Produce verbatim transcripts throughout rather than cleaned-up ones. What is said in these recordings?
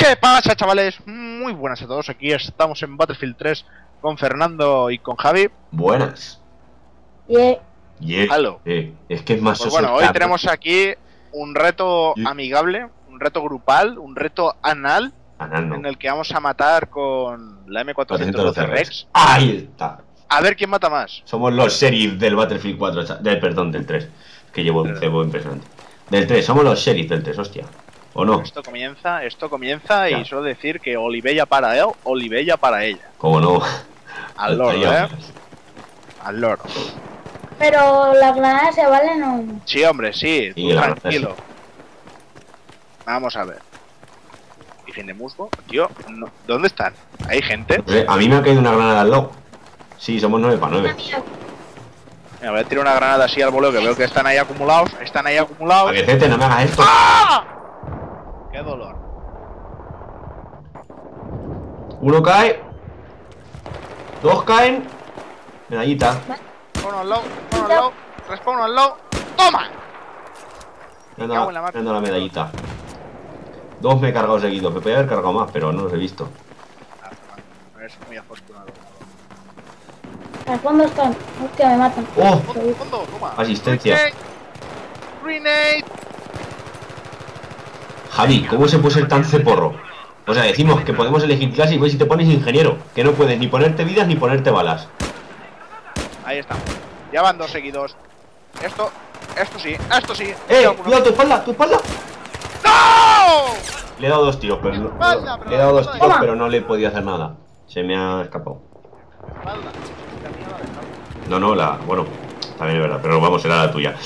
¿Qué pasa, chavales? Muy buenas a todos, aquí estamos en Battlefield tres con Fernando y con Javi. Buenas. Yeah. Yeah. Halo. Eh, es que es más Pues bueno, hoy tenemos aquí un reto Yeah. amigable, un reto grupal, un reto anal, Anal no. en el que vamos a matar con la M cuatrocientos doce Rex. Ahí está. A ver quién mata más. Somos los sheriff del Battlefield cuatro, cha- del, perdón, del tres. Que llevo un cebo impresionante. Del tres, somos los sheriff del tres, hostia. ¿O no? Esto comienza, esto comienza Ya. y solo decir que Olivella para él, Olivella para ella. ¿Cómo no? Al loro, Faltaría eh. más. Al loro. Pero las granadas se valen o no. Sí, hombre, sí, Sí, tú la verdad, tranquilo. Vamos a ver. ¿Y fin de musgo? Tío, no- ¿dónde están? ¿Hay gente? No sé, a mí me ha caído una granada al lado. Sí, somos nueve para nueve. Mira, voy a tirar una granada así al voleo que veo que están ahí acumulados. Están ahí acumulados. A ver, Cete, no me hagas esto. ¡Ah! ¡Qué dolor! Uno cae. Dos caen. Medallita. Uno al lado, uno al lado. Respawn al lado. ¡Toma! Me cago anda, en la mar. me anda la medallita. Dos me he cargado seguidos. Me podía haber cargado más, pero no los he visto. Ah, no, eres muy afortunado. Al fondo están. Hostia, me matan. ¡Oh! Fondo, fondo, toma. Asistencia. Grenade. Grenade. Javi, ¿cómo se puede ser tan ceporro? O sea, decimos que podemos elegir clase y ves si te pones ingeniero. Que no puedes ni ponerte vidas ni ponerte balas. Ahí estamos. Ya van dos seguidos. Esto, esto sí, esto sí. ¡Eh! Ya uno. ¡Cuidado, tu espalda! ¡Tu espalda! ¡No! Le he dado dos tiros, pero no, Espalda, pero le he dado dos la tiros, espalda. pero no le he podido hacer nada. Se me ha escapado. Espalda. La mía la dejamos. No, no, la... Bueno, también es verdad, pero vamos, era la tuya.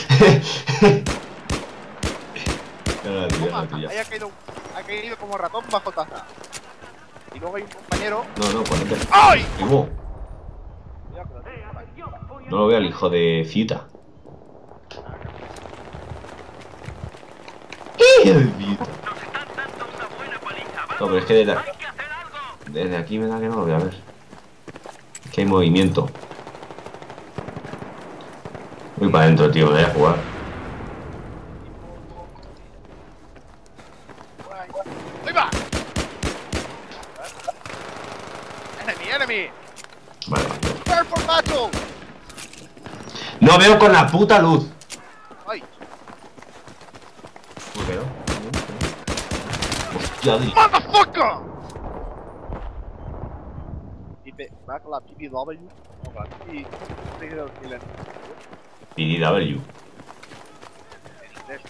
Era la tuya, era la tuya. Ahí ha caído, ha caído como ratón bajo taza. Y luego hay un compañero. No, no, ponete. ¡Ay! Cuidado, Cuidado que lo tengo por aquí. no lo veo al hijo de Cita. ¡Eh! el Cita. No, pero es que desde, desde aquí me da que no lo voy a ver. Es que hay movimiento. Voy para adentro, tío, me voy a jugar. ¡Ahí va! Enemy, enemy. Vale, vale. Prepare for battle. No veo con la puta luz. ¡Ay! ¿Me quedo? Hostia, di- ¡Motherfucker! Pipe, va con la P P W. No, con la P P. ¿Qué quiero decirle P D W. en inglés?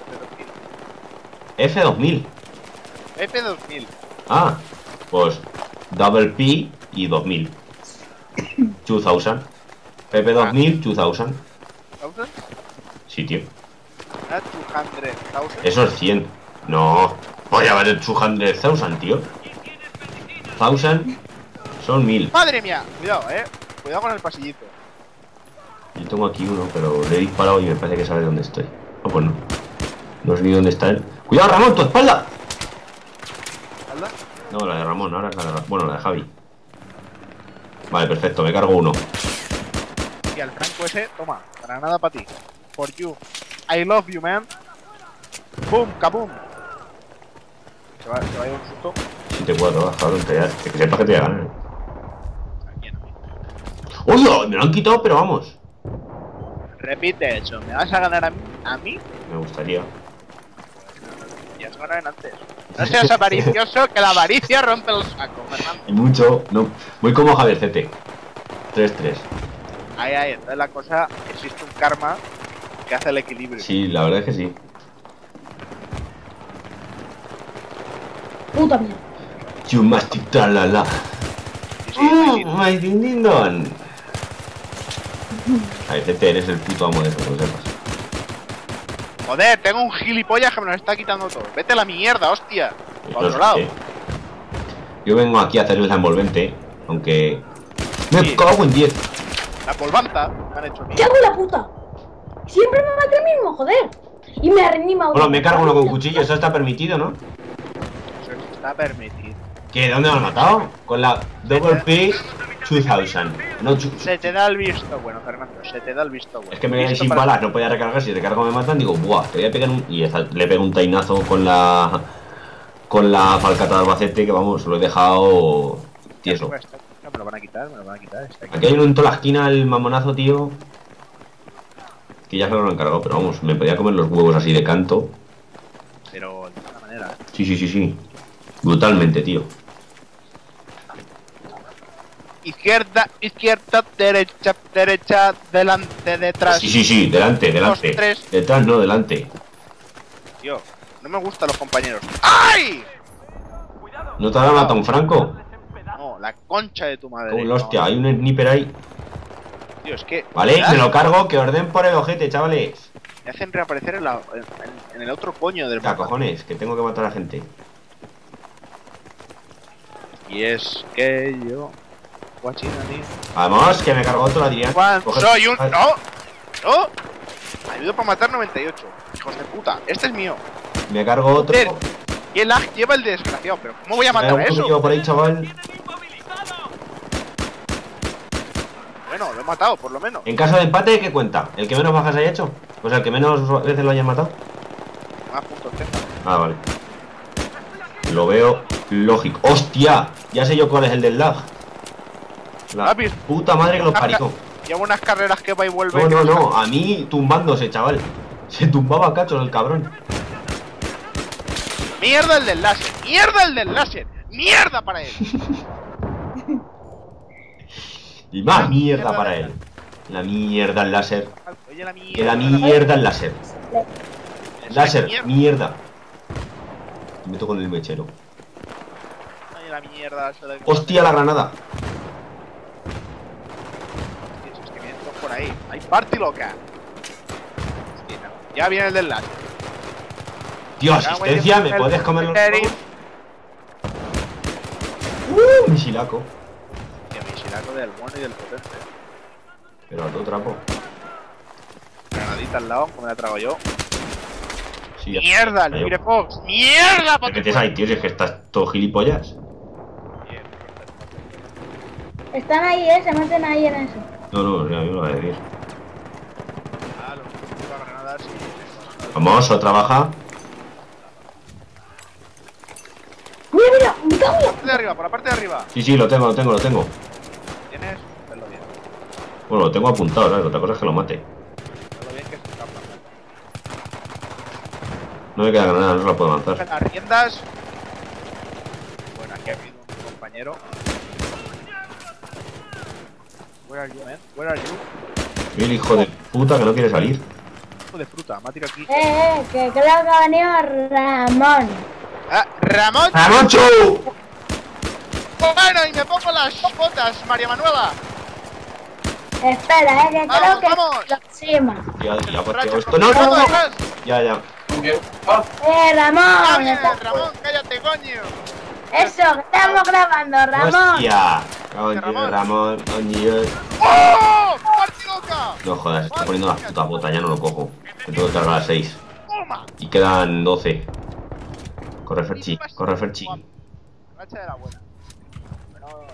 F dos mil. F dos mil. Ah, pues Double P y dos mil. dos mil. P P dos mil, dos mil. ¿Thousand? Sí, tío. ¿No? two hundred thousand. Eso es cien. No. Voy a ver el dos mil, tío. mil son mil. ¡Madre mía! Cuidado, eh. Cuidado con el pasillito. Yo tengo aquí uno, pero le he disparado y me parece que sabe dónde estoy. No, pues no. No sé ni dónde está él. ¡Cuidado, Ramón, tu espalda! ¿Espalda? No, la de Ramón, ahora es la de Ra- Bueno, la de Javi. Vale, perfecto, me cargo uno. Y al franco ese, toma, granada para ti. For you. I love you, man. Boom, kaboom. Se va, se va a ir un susto. siete cuatro, vas, cabrón, que, ya, que sepas que te voy a ganar. Aquí no. ¡Oye! Me lo han quitado, pero vamos. Repite eso, ¿me vas a ganar a mí? ¿A mí? Me gustaría. Ya has ganado en antes. No seas avaricioso, que la avaricia rompe el saco, Fernando. Y mucho, no. Voy como Javier C T. tres tres. Ahí, ahí, entonces la cosa, existe un karma que hace el equilibrio. Sí, la verdad es que sí. Puta mierda. You must la la. Sí, sí, sí, sí. My ding ding dong. Javier C T, eres el puto amo de eso, que lo sepas. Joder, tengo un gilipollas que me lo está quitando todo. Vete a la mierda, hostia. Pues Por no otro sé. lado. Yo vengo aquí a hacerles la envolvente, aunque... ¡Me Sí. cago en diez! La polvanta me han hecho a mí. ¿Qué hago la puta? Siempre me mata el mismo, joder. Y me reanima uno. Bueno, me cargo uno con cuchillo, eso está permitido, ¿no? Eso está permitido. ¿Qué? ¿Dónde me han matado? Con la Double P dos mil. No, chu- Se te da el visto bueno, Fernando. Se te da el visto bueno. es que me quedé Visto sin para- balas, no podía recargar. Si recargo me matan, digo, buah, te voy a pegar un... Y esa- le pego un tainazo con la... con la falcata de Albacete, que vamos, lo he dejado tieso. Me lo van a quitar, me lo van a quitar. Está aquí. Aquí hay uno en toda la esquina, el mamonazo, tío. Que ya se lo han encargado, pero vamos, me podía comer los huevos así de canto. Pero de alguna manera, ¿eh? Sí, sí, sí, sí. Brutalmente, tío. Izquierda, izquierda, derecha, derecha, delante, detrás. Sí, sí, sí, delante, delante. Dos, tres. Detrás no, delante. Tío, no me gustan los compañeros. ¡Ay! ¿No te habrá matado un Franco? No, la concha de tu madre. Como la no. hostia, hay un sniper ahí. Tío, es que... Vale, ¿verdad? me lo cargo, que orden por el ojete, chavales. Me hacen reaparecer en, la, en, en el otro coño del Ya, mapa. cojones, que tengo que matar a gente. Y es que yo... Guachina, tío. Vamos, que me cargo otro, Adrián. Juan, Coge- soy un... Ay, ¡No! ¡No! Ayudo para matar noventa y ocho. Hijos de puta. Este es mío. Me cargo otro. Joder, ¿qué lag lleva el desgraciado? Pero ¿cómo voy a Hay matar a otro que eso? llevo por ahí, chaval. Bueno, lo he matado, por lo menos. En caso de empate, ¿qué cuenta? ¿El que menos bajas haya hecho? O sea, el que menos veces lo hayan matado. Más puntos tengo. Ah, vale. Lo veo lógico. ¡Hostia! Ya sé yo cuál es el del lag. La ¿Has visto? puta madre que lo parió. Llevo unas carreras que va y vuelve. No, que no, no no. A mí tumbándose, chaval. Se tumbaba cachos el cabrón. sabe. ¡Mierda el del láser! ¡Mierda el del láser! ¡Mierda para él! Y más mierda para él. La mierda el láser. Oye, la mierda. Que la mierda el láser. Láser, Mierda. mierda. Me meto con el mechero. Oye, la mierda. se la- ¡Hostia, la granada! Tío, es que vienen todos por ahí. ¡Hay party loca! Hostia, no. Ya viene el del láser. Tío, asistencia, ¿me puedes comer los huevos? ¡Uh! Misilaco. Tío, mi Shirako del bueno y del potente. Pero al otro trapo. Granadita al lado, como la trago yo. Sí, ya. ¡Mierda! El Yo. Firefox. ¡Mierda! pa' ¿Qué tu tienes ahí, tío? Si es que estás todo gilipollas. Bien. Están ahí, eh, se meten ahí en eso. No, no, ya me lo voy a decir. Ah, los que tiran granadas y... Vamos, otra baja. Mira, mira, me cago en la- Por la parte de arriba, por la parte de arriba. Sí, sí, lo tengo, lo tengo, lo tengo. ¿Tienes? Verlo bien. Bueno, lo tengo apuntado, ¿sabes? Otra cosa es que lo mate. Verlo bien que se escapa. No me queda granada, no se la puedo Coge lanzar. las riendas. Bueno, aquí ha habido un compañero. Where are you, man? Where are you? El hijo de puta que no quiere salir. Hijo de fruta, me ha tirado aquí. Eh, eh, que creo que ha venido Ramón. Ah, ¡Ramón! ¡Ramoncho! Bueno, y me pongo las botas, María Manuela. Espera, eh, que Vamos, creo que vamos. es la próxima. Ya, ya, pues, Borracho, tío, esto. No, no, no. detrás. Ya, ya. Eh, Ramón, Oye, está- Ramón, cállate, coño. eso, que estamos grabando, Ramón. ¡Hostia! Coño, Ramón. Ramón, coño. ¡Oh! ¡Party loca! No jodas, estoy poniendo las putas botas, ya no lo cojo. Me tengo que cargar a seis. ¡Toma! Y quedan doce. Corre, Ferchi, corre, Ferchi. Racha de la buena. Pero...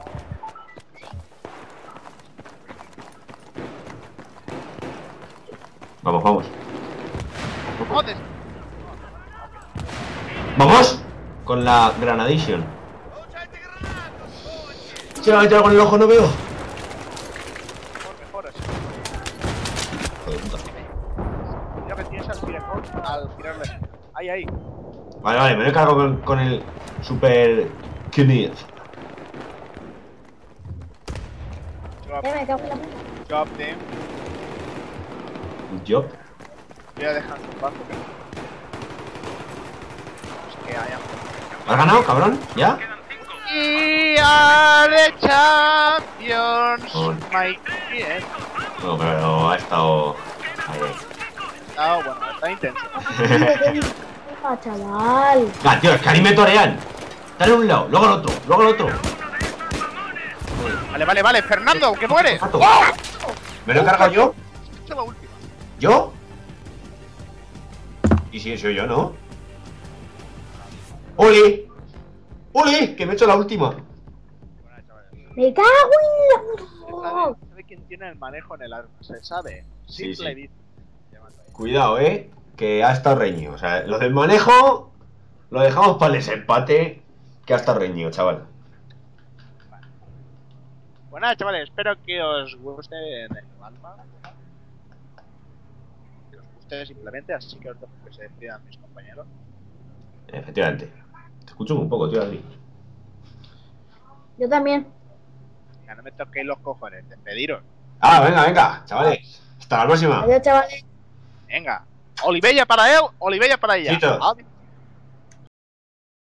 Vamos, vamos. ¡Joder! ¡Vamos! Con la Granadation. Se va a meter con el ojo, no veo. Mejor, mejor así. Hijo de puta. Mira que tienes al Firefox al girarle. Ahí, ahí. Vale, vale, me lo he cargado con, con el Super Knife. Job, Eh, me cago en la puta. job, team. Job. Voy a dejar un paso. Es que haya... ¿Has ganado, cabrón? ¿Ya? We are the champions, Oh. my friend. No, pero ha estado... Ahí, ahí. Ah, bueno, está intenso. Ah, chaval. Ah, tío, es que ahí me torean. Dale a un lado, luego al otro, luego al otro. Vale, vale, vale, Fernando, que mueres. Mato. ¡Oh! ¿Me lo he cargado yo? He hecho la última. ¿Yo? Y si soy yo, ¿no? ¡Oli! ¡Oli! Que me he hecho la última. Me cago en la Se puta. sabe, se sabe quién tiene el manejo en el arma, se sabe. Sí, Simple sí. vista. Llamando ahí. Cuidado, eh. Que ha estado reñido. O sea, lo del manejo. Lo dejamos para el desempate, que hasta reñido, chaval. Pues nada, chavales, espero que os guste en el alma. Que os guste simplemente, así que os dejo que se despidan mis compañeros. Efectivamente. Te escucho un poco, tío, Adri. Yo también. Ya no me toquéis los cojones, despediros. Ah, venga, venga, chavales. Hasta la próxima. Adiós, chavales. Venga, Olivella para él, Olivella para ella. Chitos. Adiós.